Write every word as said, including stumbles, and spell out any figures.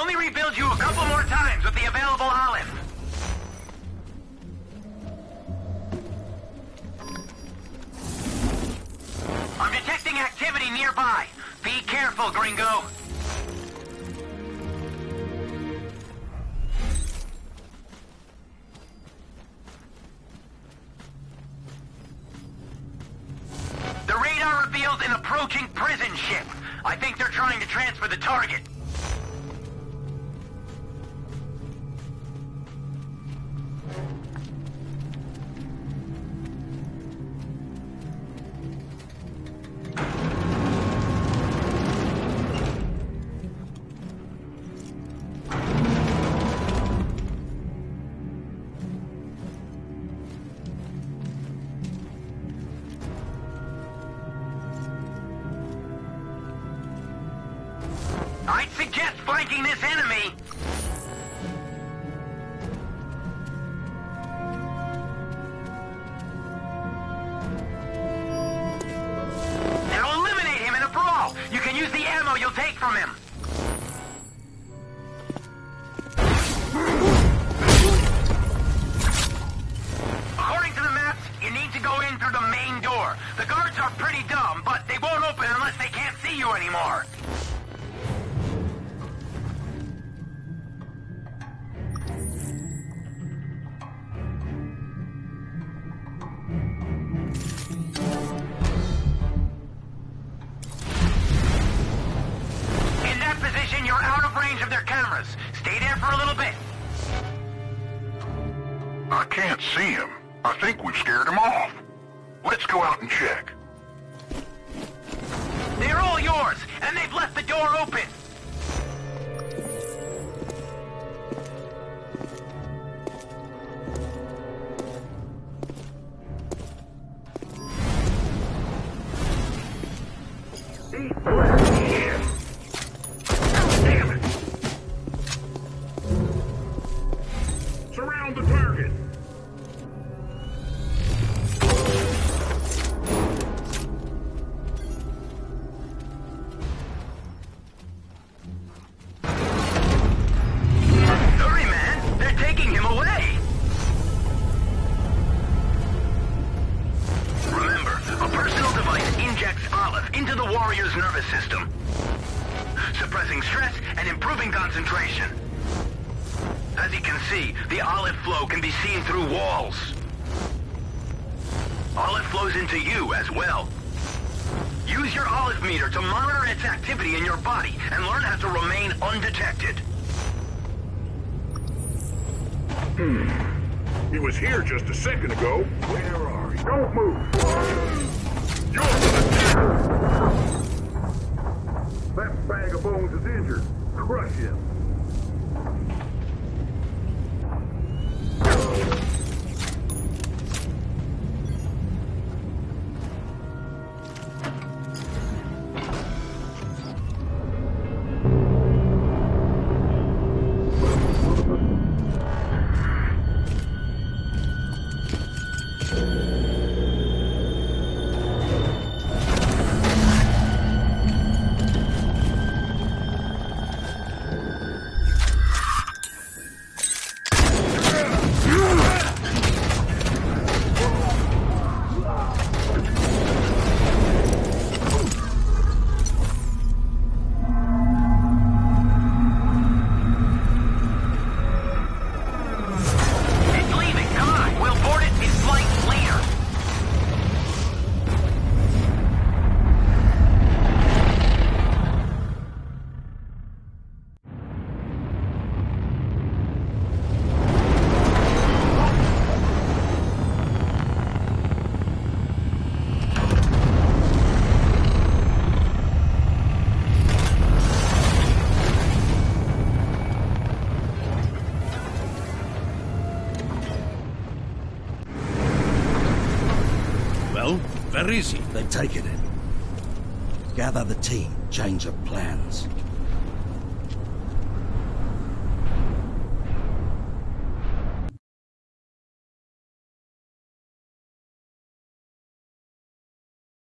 only rebuild you a couple more times with the available olive. I'm detecting activity nearby. Be careful, gringo. The radar reveals an approaching prison ship. I think they're trying to transfer the target. I'd suggest flanking this enemy. Now eliminate him in a brawl. You can use the ammo you'll take from him. According to the maps, you need to go in through the main door. The guards are pretty dumb, but they won't open unless they can't see you anymore. You're out of range of their cameras. Stay there for a little bit. I can't see him. I think we've scared him off. Let's go out and check. They're all yours, and they've left the door open. Surround the target! Hurry, man! They're taking him away! Remember, a personal device injects olive into the warrior's nervous system, suppressing stress and improving concentration. As you can see, the olive flow can be seen through walls. Olive flows into you as well. Use your olive meter to monitor its activity in your body and learn how to remain undetected. Hmm. He was here just a second ago. Where are you? Don't move! You're gonna... That bag of bones is injured. Crush him. Where is he? They've taken it. Gather the team, change of plans.